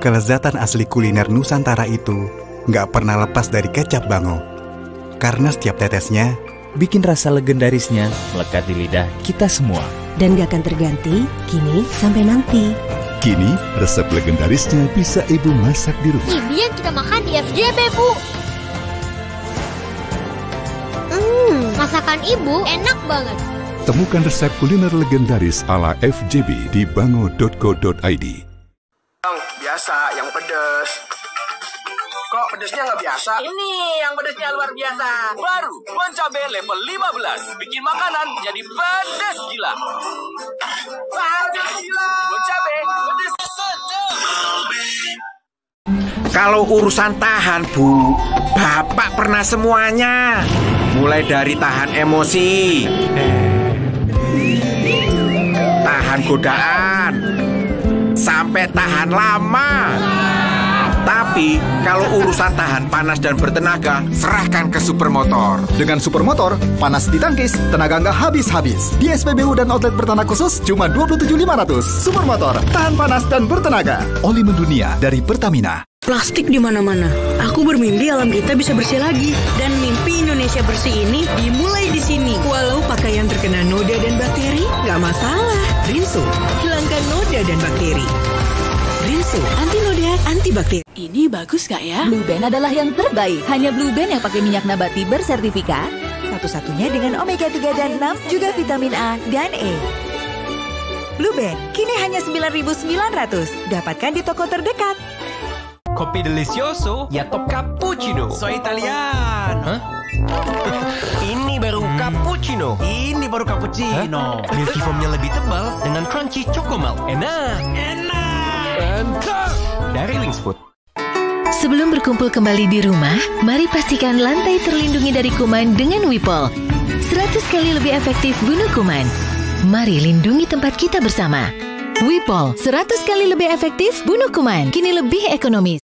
Kelezatan asli kuliner Nusantara itu nggak pernah lepas dari kecap Bango. Karena setiap tetesnya bikin rasa legendarisnya melekat di lidah kita semua. Dan gak akan terganti, kini sampai nanti. Kini, resep legendarisnya bisa ibu masak di rumah. Ini yang kita makan di FJB, Bu. Masakan ibu enak banget. Temukan resep kuliner legendaris ala FJB di bango.co.id. Biasa, yang pedes. Kok pedesnya nggak biasa? Ini yang pedesnya luar biasa. Baru Bon Cabe level 15. Bikin makanan jadi pedes gila. Pedes gila. Bon Cabe pedes sedap. Kalau urusan tahan, Bu, Bapak pernah semuanya. Mulai dari tahan emosi, tahan godaan, sampai tahan lama. Tapi kalau urusan tahan panas dan bertenaga, serahkan ke Supermotor. Dengan Supermotor, panas ditangkis, tenaga nggak habis-habis. Di SPBU dan outlet Pertana khusus cuma 27.500. Supermotor, tahan panas dan bertenaga. Oli mendunia dari Pertamina. Plastik di mana-mana. Aku bermimpi alam kita bisa bersih lagi. Dan mimpi Indonesia bersih ini dimulai di sini. Walau pakaian terkena noda dan bakteri, nggak masalah. Rinso, hilangkan noda dan bakteri. Rinso, anti noda, anti bakteri. Ini bagus gak ya? Blue Band adalah yang terbaik. Hanya Blue Band yang pakai minyak nabati bersertifikat. Satu-satunya dengan omega 3 dan 6, juga vitamin A dan E. Blue Band, kini hanya 9.900. Dapatkan di toko terdekat. Kopi delicioso ya top cappuccino. So Italian. Hah? Ini baru cappuccino. Ini baru cappuccino. Milky foamnya lebih tebal dengan crunchy choco milk. Enak. Mantap. Dari Wingsfood. Sebelum berkumpul kembali di rumah, mari pastikan lantai terlindungi dari kuman dengan Wipol. 100 kali lebih efektif bunuh kuman. Mari lindungi tempat kita bersama. Wipol, 100 kali lebih efektif bunuh kuman, kini lebih ekonomis.